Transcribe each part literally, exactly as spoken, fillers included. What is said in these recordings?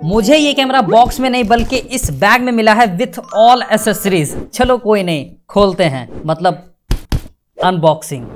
मुझे ये camera box में नहीं बल्कि इस बैग में मिला है विथ ऑल एसेसरीज। चलो कोई नहीं, खोलते हैं, मतलब अनबॉक्सिंग।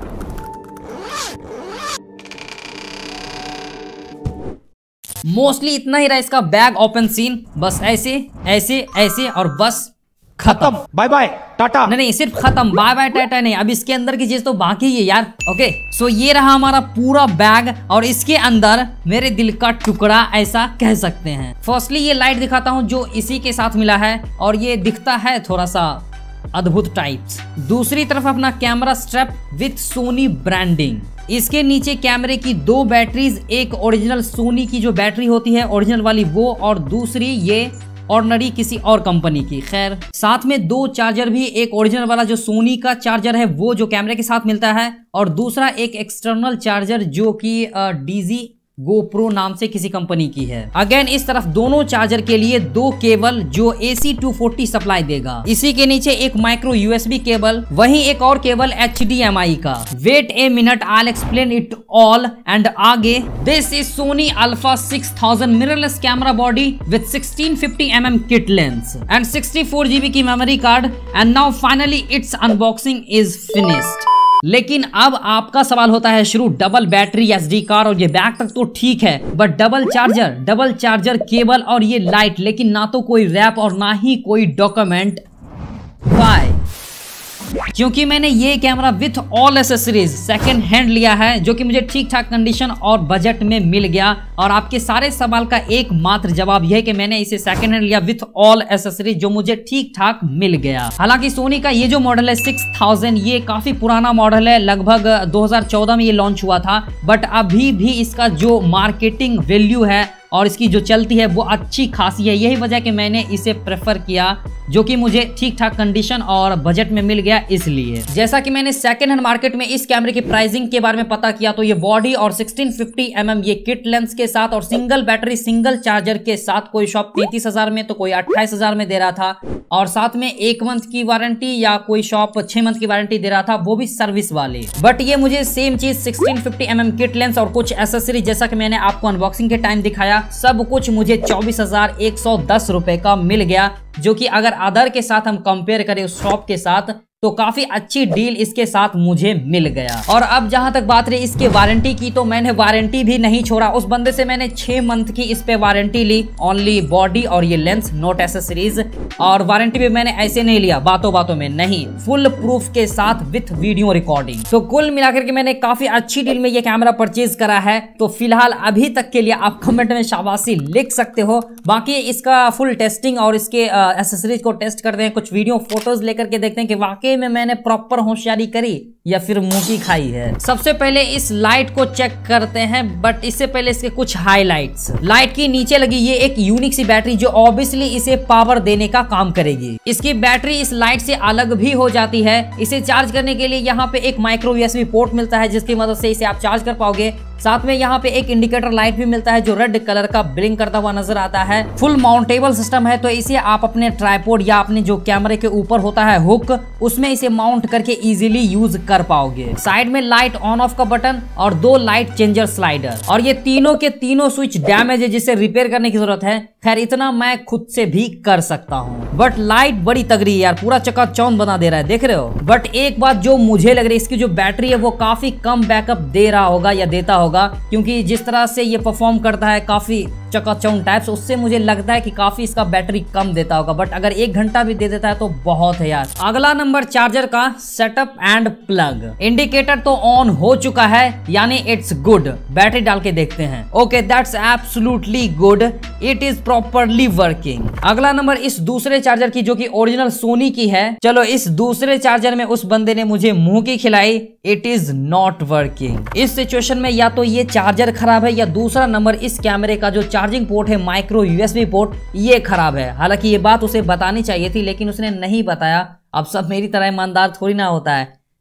मोस्टली इतना ही रहा इसका बैग ओपन सीन, बस ऐसे ऐसे ऐसे और बस खत्म, बाय बाय टाटा। नहीं नहीं, सिर्फ खत्म, बाय बाय टाटा नहीं, अब इसके अंदर की चीज तो बाकी है यार। ओके, सो ये रहा हमारा पूरा बैग और इसके अंदर मेरे दिल का टुकड़ा ऐसा कह सकते हैं। फर्स्टली ये लाइट दिखाता हूँ जो इसी के साथ मिला है और ये दिखता है थोड़ा सा अद्भुत टाइप्स। दूसरी तरफ अपना camera strap with Sony branding. इसके नीचे कैमरे की दो बैटरीज, एक ओरिजिनल सोनी की जो बैटरी होती है ओरिजिनल वाली वो, और दूसरी ये ऑर्डिनरी किसी और कंपनी की। खैर, साथ में दो चार्जर भी, एक ओरिजिनल वाला जो सोनी का चार्जर है वो जो कैमरे के साथ मिलता है, और दूसरा एक एक्सटर्नल चार्जर जो कि डीजी गोप्रो नाम से किसी कंपनी की है। अगेन इस तरफ दोनों चार्जर के लिए दो केबल जो A C two forty supply देगा। इसी के नीचे एक माइक्रो यूएसबी केबल, वहीं एक और cable H D M I का। Wait a minute, I will explain it all. And आगे this is Sony alpha six thousand mirrorless camera body with sixteen fifty M M kit lens and sixty four G B की memory card. And now finally it's unboxing is finished. लेकिन अब आपका सवाल होता है शुरू, double battery, SD card और ये बैग तक तो ठीक है, but double charger, double charger cable और ये लाइट, लेकिन ना तो कोई रैप और ना ही कोई डॉक्यूमेंट। वाई? क्योंकि मैंने ये camera with all accessories second hand लिया है जो कि मुझे ठीक ठाक कंडीशन और बजट में मिल गया। और आपके सारे सवाल का एकमात्र जवाब यह है कि मैंने इसे सेकंड हैंड लिया विथ ऑल एसेसरीज जो मुझे ठीक ठाक मिल गया। हालांकि सोनी का ये जो मॉडल है सिक्स थाउज़ेंड, ये काफी पुराना मॉडल है, लगभग दो हज़ार चौदह में ये लॉन्च हुआ था, बट अभी भी इसका जो मार्केटिंग वैल्यू है और इसकी जो चलती है वो अच्छी खासी है। यही वजह कि मैंने इसे प्रेफर किया, जो कि मुझे ठीक ठाक कंडीशन और बजट में मिल गया। इसलिए जैसा कि मैंने सेकंड हैंड मार्केट में इस कैमरे की प्राइसिंग के बारे में पता किया तो ये बॉडी और सिक्सटीन फिफ्टी एम एम ये किट लेंस के साथ और सिंगल बैटरी सिंगल चार्जर के साथ कोई शॉप तैंतीस हजार में तो कोई अट्ठाईस हजार में दे रहा था, और साथ में एक मंथ की वारंटी या कोई शॉप छह मंथ की वारंटी दे रहा था, वो भी सर्विस वाले। बट ये मुझे सेम चीज sixteen fifty M M kit lens और कुछ एसेसरी जैसा कि मैंने आपको अनबॉक्सिंग के टाइम दिखाया, सब कुछ मुझे चौबीस हजार एक सौ दस रुपए का मिल गया, जो कि अगर अदर के साथ हम कंपेयर करें उस शॉप के साथ तो काफी अच्छी डील इसके साथ मुझे मिल गया। और अब जहां तक बात रही इसके वारंटी की, तो मैंने वारंटी भी नहीं छोड़ा। उस बंदे से मैंने छह मंथ की इस पे वारंटी ली, ओनली बॉडी और ये लेंस, नोट एसेसरीज। और वारंटी भी मैंने ऐसे नहीं लिया बातों बातों में, नहीं, फुल प्रूफ के साथ विथ वीडियो रिकॉर्डिंग। तो कुल मिलाकर के मैंने काफी अच्छी डील में ये कैमरा परचेज करा है। तो फिलहाल अभी तक के लिए आप कमेंट में शाबाशी लिख सकते हो। बाकी इसका फुल टेस्टिंग और इसके एसेसरीज को टेस्ट करते हैं, कुछ वीडियो फोटोज लेकर के देखते हैं कि वाकई में मैंने प्रॉपर होशियारी करी या फिर मुंह की खाई है। सबसे पहले इस लाइट को चेक करते हैं, बट इससे पहले इसके कुछ हाइलाइट्स। लाइट की नीचे लगी ये एक यूनिक सी बैटरी जो ऑब्वियसली इसे पावर देने का काम करेगी। इसकी बैटरी इस लाइट से अलग भी हो जाती है। इसे चार्ज करने के लिए यहाँ पे एक माइक्रो यूएसबी पोर्ट मिलता है जिसकी मदद से इसे आप चार्ज कर पाओगे। साथ में यहाँ पे एक इंडिकेटर लाइट भी मिलता है जो रेड कलर का ब्लिंक करता हुआ नजर आता है। फुल माउंटेबल सिस्टम है, तो इसे आप अपने ट्राइपॉड या अपने जो कैमरे के ऊपर होता है हुक, उसमें इसे माउंट करके इजीली यूज कर पाओगे। साइड में लाइट ऑन ऑफ का बटन और दो लाइट चेंजर स्लाइडर, और ये तीनों के तीनों स्विच डैमेज है जिसे रिपेयर करने की जरूरत है। खैर इतना मैं खुद से भी कर सकता हूँ, बट लाइट बड़ी तगड़ी है यार, पूरा चकाचौंध बना दे रहा है, देख रहे हो। बट एक बात जो मुझे लग रही है, इसकी जो बैटरी है वो काफी कम बैकअप दे रहा होगा या देता होगा, क्योंकि जिस तरह से ये परफॉर्म करता है काफी चकाचौंध टाइप्स, उससे मुझे लगता है कि काफी इसका बैटरी कम देता होगा। बट अगर एक घंटा भी दे देता है तो बहुत है यार। अगला नंबर चार्जर का सेटअप एंड प्लग। इंडिकेटर तो ऑन हो चुका है, यानी इट्स गुड। बैटरी डाल के देखते हैं। Okay, that's absolutely good, it is properly working. अगला नंबर इस दूसरे चार्जर की जो कि ओरिजिनल सोनी की है। चलो इस दूसरे चार्जर में उस बंदे ने मुझे मुंह की खिलाई, इट इज नॉट वर्किंग। इस सिचुएशन में या तो ये चार्जर खराब है या दूसरा नंबर इस कैमरे का जो चार्जिंग पोर्ट है माइक्रो यूएसबी पोर्ट, ये खराब है। हालांकि ये बात उसे बतानी चाहिए थी लेकिन उसने नहीं बताया। अब सब मेरी तरह ईमानदार थोड़ी ना होता है।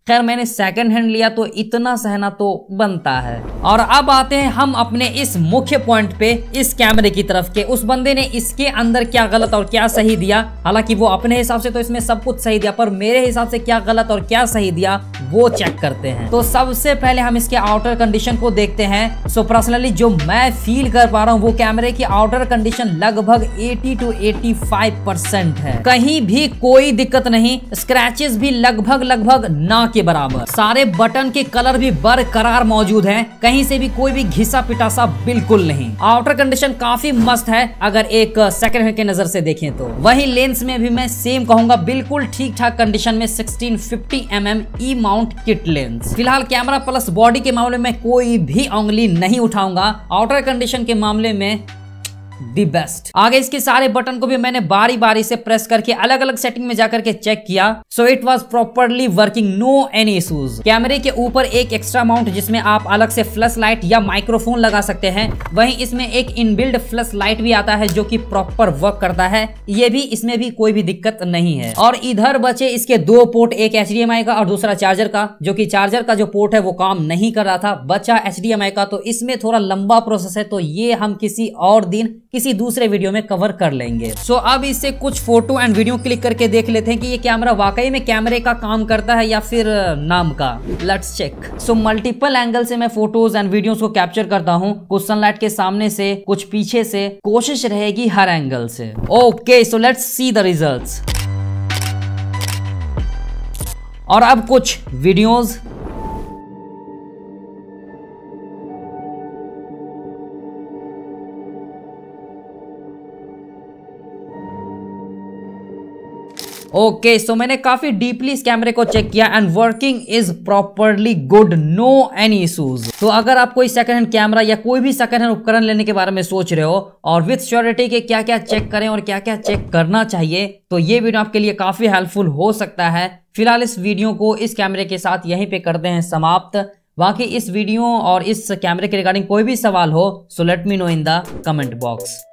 खैर मैंने सेकंड हैंड लिया तो इतना सहना तो बनता है। और अब आते हैं हम अपने इस मुख्य पॉइंट पे, इस कैमरे की तरफ के उस बंदे ने इसके अंदर क्या गलत और क्या सही दिया। हालांकि वो अपने हिसाब से तो इसमें सब कुछ सही दिया, पर मेरे हिसाब से क्या गलत और क्या सही दिया वो चेक करते हैं। तो सबसे पहले हम इसके आउटर कंडीशन को देखते हैं। सो पर्सनली जो मैं फील कर पा रहा हूँ वो कैमरे की आउटर कंडीशन लगभग अस्सी टू पचासी परसेंट है। कहीं भी कोई दिक्कत नहीं, स्क्रैचेस भी लगभग लगभग ना के बराबर, सारे बटन के कलर भी बरकरार मौजूद हैं, कहीं से भी कोई भी घिसा पिटासा बिल्कुल नहीं। आउटर कंडीशन काफी मस्त है अगर एक सेकंड हैंड के नजर से देखें तो। वही लेंस में भी मैं सेम कहूंगा, बिल्कुल ठीक ठाक कंडीशन में सोलह सौ पचास M M E mount kit lens. फिलहाल कैमरा प्लस बॉडी के मामले में कोई भी उंगली नहीं उठाऊंगा, आउटर कंडीशन के मामले में दी बेस्ट। आगे इसके सारे बटन को भी मैंने बारी बारी से प्रेस करके अलग अलग सेटिंग में जाकर के चेक किया। So it was properly working, no any issues. कैमरे के ऊपर एक एक्स्ट्रा माउंट जिसमें आप अलग से फ्लैश लाइट या माइक्रोफोन लगा सकते हैं। वहीं इसमें एक इनबिल्ड फ्लैश लाइट भी आता है जो कि प्रॉपर वर्क करता है, ये भी इसमें भी कोई भी दिक्कत नहीं है। और इधर बचे इसके दो पोर्ट, एक एच डी एम आई का और दूसरा चार्जर का, जो कि चार्जर का जो पोर्ट है वो काम नहीं कर रहा था, बचा एच डी एम आई का। तो इसमें थोड़ा लंबा प्रोसेस है, तो ये हम किसी और दिन किसी दूसरे वीडियो में कवर कर लेंगे। सो so, अब इससे कुछ फोटो एंड वीडियो क्लिक करके देख लेते हैं कि ये कैमरा वाकई में कैमरे का काम करता है या फिर नाम का। Let's check. So multiple angle से मैं फोटोज एंड वीडियोस को कैप्चर करता हूँ, कुछ सनलाइट के सामने से, कुछ पीछे से, कोशिश रहेगी हर एंगल से। Okay, so let's see the results. और अब कुछ videos. Okay okay, so so मैंने काफी डीपली इस कैमरे को चेक किया and working is properly good, no any issues. तो अगर आप कोई सेकंड हैंड कैमरा या कोई भी सेकंड हैंड उपकरण लेने के बारे में सोच रहे हो और विथ श्योरिटी के क्या क्या चेक करें और क्या क्या चेक करना चाहिए, तो ये वीडियो आपके लिए काफी हेल्पफुल हो सकता है। फिलहाल इस वीडियो को इस कैमरे के साथ यहीं पे करते हैं समाप्त। बाकी इस वीडियो और इस कैमरे के रिगार्डिंग कोई भी सवाल हो, so let me know in the comment box.